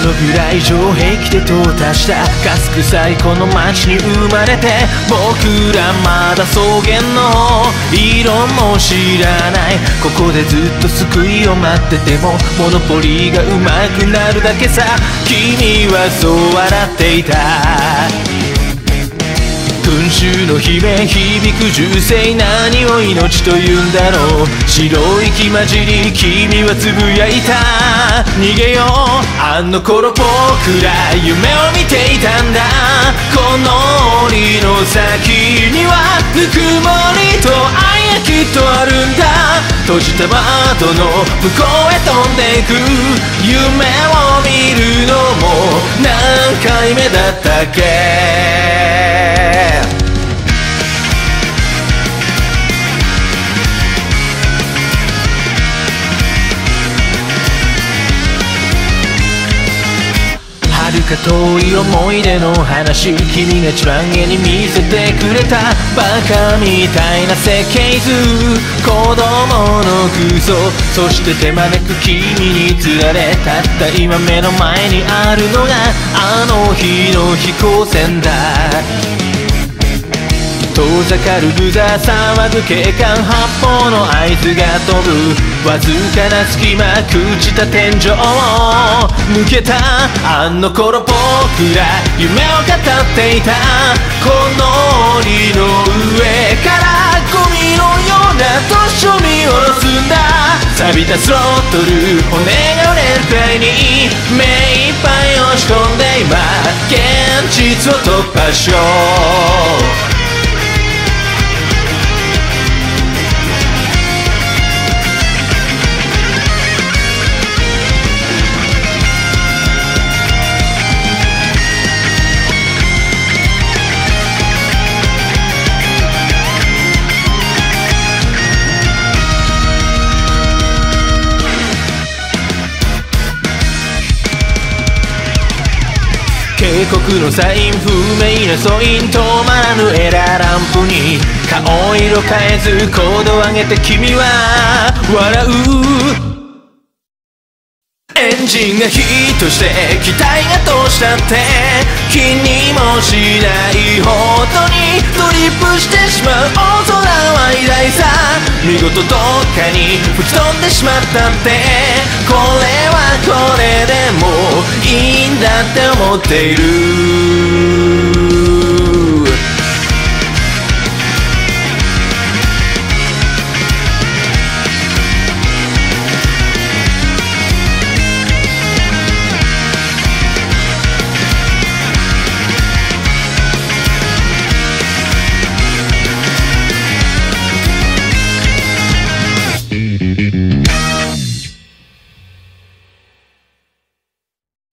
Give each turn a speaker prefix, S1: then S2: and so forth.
S1: のぐらい城壁で淘汰したガス臭いこの街に生まれて、僕らまだ草原の色も知らない。ここでずっと救いを待っててもモノポリーが上手くなるだけさ。君はそう笑っていた。群衆の悲鳴響く銃声、何を命と言うんだろう。白い息混じり君はつぶやいた。逃げよう、あの頃僕ら夢を見ていたんだ。この檻の先にはぬくもりと愛がきっとあるんだ。閉じた窓の向こうへ飛んでいく夢を見るのも何回目だったっけ。遥か遠い思い出の話、君が一番絵に見せてくれたバカみたいな設計図、子供の空想、そして手招く君につられ、たった今目の前にあるのがあの日の飛行船だ。遠ざかるブザー騒ぐ警官、発砲の合図が飛ぶ、わずかな隙間朽ちた天井を抜けた。あの頃僕ら夢を語っていた。この檻の上からゴミのような年を見下ろすんだ。錆びたスロットル骨が折れるくらいに目いっぱい押し込んで今現実を突破しよう。警告のサイン、不明な素因、止まらぬエラーランプに顔色変えずコードを上げて君は笑う。エンジンがヒットして機体がどうしたって気にもしないほどにドリップしてしまう大空は偉大さ。見事どっかに吹き飛んでしまったって、これはこれでもいいんだって思っている。